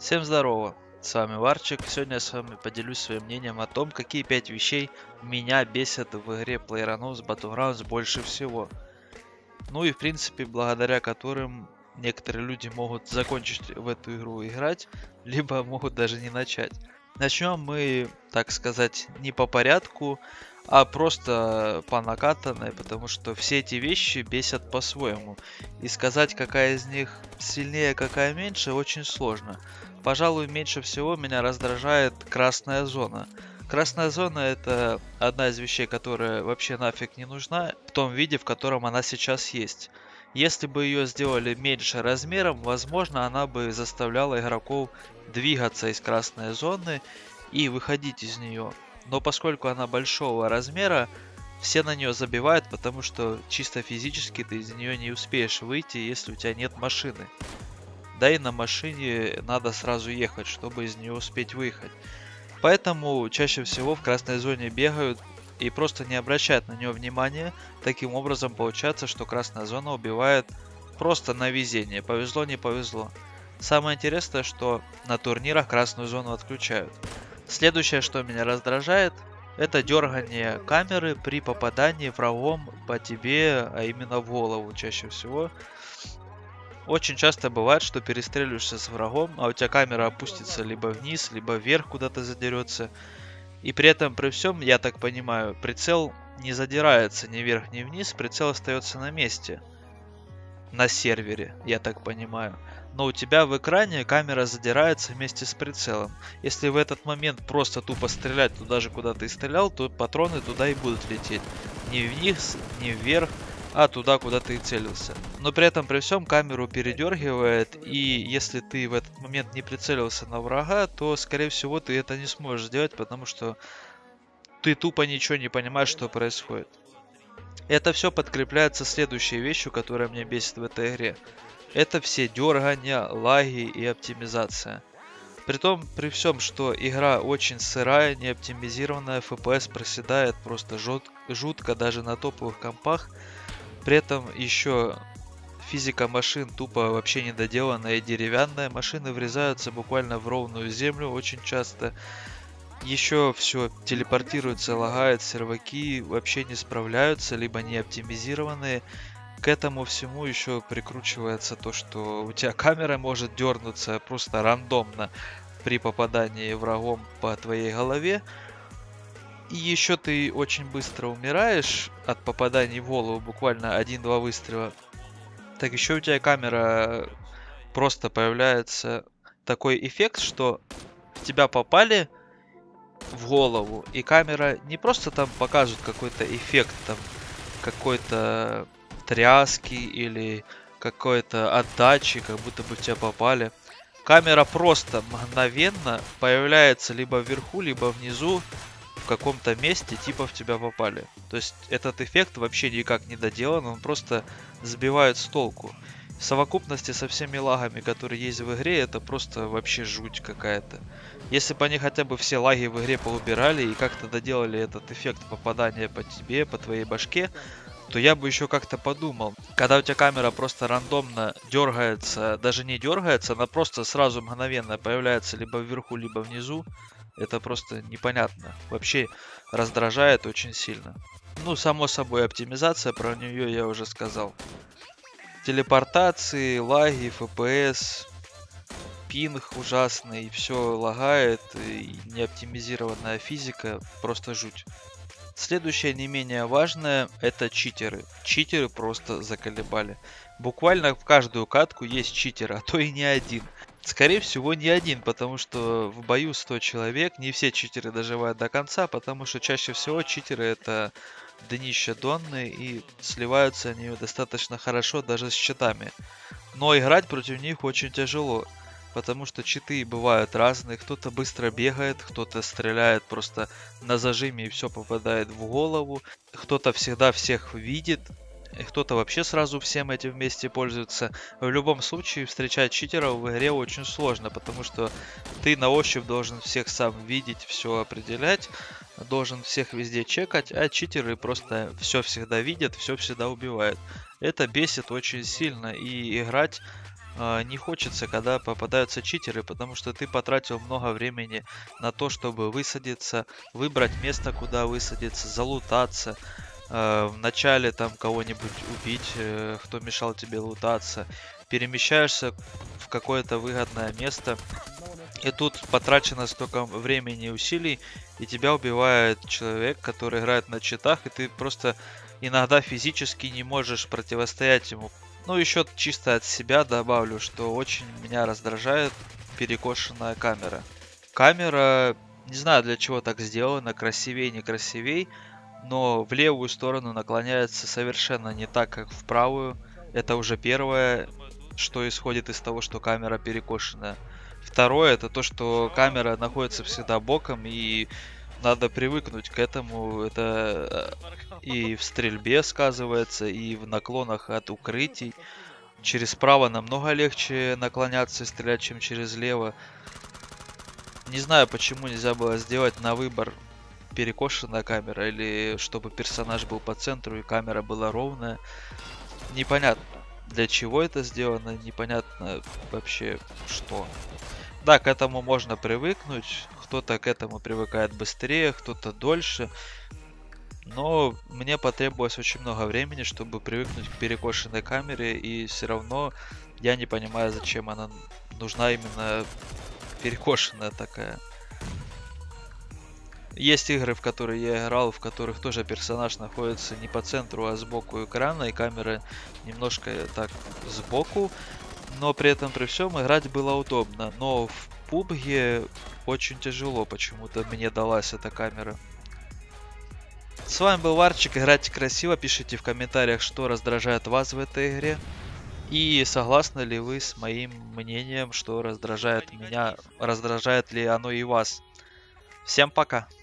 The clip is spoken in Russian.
Всем здорово, с вами Варчик. Сегодня я с вами поделюсь своим мнением о том, какие 5 вещей меня бесят в игре PlayerUnknown's Battlegrounds больше всего. Ну и в принципе, благодаря которым некоторые люди могут закончить в эту игру играть, либо могут даже не начать. Начнем мы, так сказать, не по порядку, а просто по накатанной, потому что все эти вещи бесят по-своему. И сказать, какая из них сильнее, какая меньше, очень сложно. Пожалуй, меньше всего меня раздражает красная зона. Красная зона это одна из вещей, которая вообще нафиг не нужна в том виде, в котором она сейчас есть. Если бы ее сделали меньше размером, возможно, она бы заставляла игроков двигаться из красной зоны и выходить из нее. Но поскольку она большого размера, все на нее забивают, потому что чисто физически ты из нее не успеешь выйти, если у тебя нет машины. Да и на машине надо сразу ехать, чтобы из нее успеть выехать. Поэтому чаще всего в красной зоне бегают и просто не обращают на нее внимания. Таким образом получается, что красная зона убивает просто на везение. Повезло, не повезло. Самое интересное, что на турнирах красную зону отключают. Следующее, что меня раздражает, это дергание камеры при попадании врагом по тебе, а именно в голову чаще всего. Очень часто бывает, что перестреливаешься с врагом, а у тебя камера опустится либо вниз, либо вверх куда-то задерется. И при этом, при всем, я так понимаю, прицел не задирается ни вверх, ни вниз, прицел остается на месте. На сервере, я так понимаю. Но у тебя в экране камера задирается вместе с прицелом. Если в этот момент просто тупо стрелять туда же, куда ты стрелял, то патроны туда и будут лететь. Ни вниз, ни вверх, а туда, куда ты и целился. Но при этом, при всем, камеру передергивает, и если ты в этот момент не прицелился на врага, то, скорее всего, ты это не сможешь сделать, потому что ты тупо ничего не понимаешь, что происходит. Это все подкрепляется следующей вещью, которая меня бесит в этой игре. Это все дергания, лаги и оптимизация. Притом, при всем, что игра очень сырая, не оптимизированная, FPS проседает просто жутко даже на топовых компах. При этом еще физика машин тупо вообще недоделанная и деревянная. Машины врезаются буквально в ровную землю очень часто. Еще все телепортируется, лагает, серваки вообще не справляются, либо не оптимизированные. К этому всему еще прикручивается то, что у тебя камера может дернуться просто рандомно при попадании врагом по твоей голове. И еще ты очень быстро умираешь от попаданий в голову, буквально 1-2 выстрела. Так еще у тебя камера просто появляется такой эффект, что в тебя попали в голову, и камера не просто там покажет какой-то эффект, там какой-то тряски или какой-то отдачи, как будто бы в тебя попали. Камера просто мгновенно появляется либо вверху, либо внизу, в каком-то месте, типа в тебя попали. То есть этот эффект вообще никак не доделан, он просто сбивает с толку. В совокупности со всеми лагами, которые есть в игре, это просто вообще жуть какая-то. Если бы они хотя бы все лаги в игре поубирали и как-то доделали этот эффект попадания по тебе, по твоей башке, то я бы еще как-то подумал. Когда у тебя камера просто рандомно дергается, даже не дергается, она просто сразу мгновенно появляется либо вверху, либо внизу, это просто непонятно. Вообще раздражает очень сильно. Ну, само собой, оптимизация, про нее я уже сказал. Телепортации, лаги, FPS, пинг ужасный, все лагает, и неоптимизированная физика, просто жуть. Следующее не менее важное это читеры. Читеры просто заколебали. Буквально в каждую катку есть читер, а то и не один. Скорее всего не один, потому что в бою 100 человек, не все читеры доживают до конца, потому что чаще всего читеры это днище донны и сливаются они достаточно хорошо даже с читами. Но играть против них очень тяжело, потому что читы бывают разные, кто-то быстро бегает, кто-то стреляет просто на зажиме и все попадает в голову, кто-то всегда всех видит, и кто-то вообще сразу всем этим вместе пользуется. В любом случае встречать читеров в игре очень сложно, потому что ты на ощупь должен всех сам видеть, все определять, должен всех везде чекать, а читеры просто все всегда видят, все всегда убивают. Это бесит очень сильно, и играть не хочется, когда попадаются читеры, потому что ты потратил много времени на то, чтобы высадиться, выбрать место, куда высадиться, залутаться, вначале там кого-нибудь убить, кто мешал тебе лутаться, перемещаешься в какое-то выгодное место, и тут потрачено столько времени и усилий, и тебя убивает человек, который играет на читах, и ты просто иногда физически не можешь противостоять ему. Ну, еще чисто от себя добавлю, что очень меня раздражает перекошенная камера. Камера, не знаю для чего так сделана, красивей, не красивей, но в левую сторону наклоняется совершенно не так, как в правую. Это уже первое, что исходит из того, что камера перекошенная. Второе, это то, что камера находится всегда боком, и надо привыкнуть к этому. Это и в стрельбе сказывается, и в наклонах от укрытий. Через право намного легче наклоняться и стрелять, чем через лево. Не знаю, почему нельзя было сделать на выбор перекошенная камера, или чтобы персонаж был по центру и камера была ровная. Непонятно, для чего это сделано, непонятно вообще что. Да, к этому можно привыкнуть, кто-то к этому привыкает быстрее, кто-то дольше. Но мне потребовалось очень много времени, чтобы привыкнуть к перекошенной камере, и все равно я не понимаю, зачем она нужна именно перекошенная такая. Есть игры, в которые я играл, в которых тоже персонаж находится не по центру, а сбоку экрана, и камера немножко так сбоку, но при этом при всем играть было удобно. Но в PUBG очень тяжело почему-то мне далась эта камера. С вами был Варчик, играйте красиво, пишите в комментариях, что раздражает вас в этой игре. И согласны ли вы с моим мнением, что раздражает меня, раздражает ли оно и вас. Всем пока!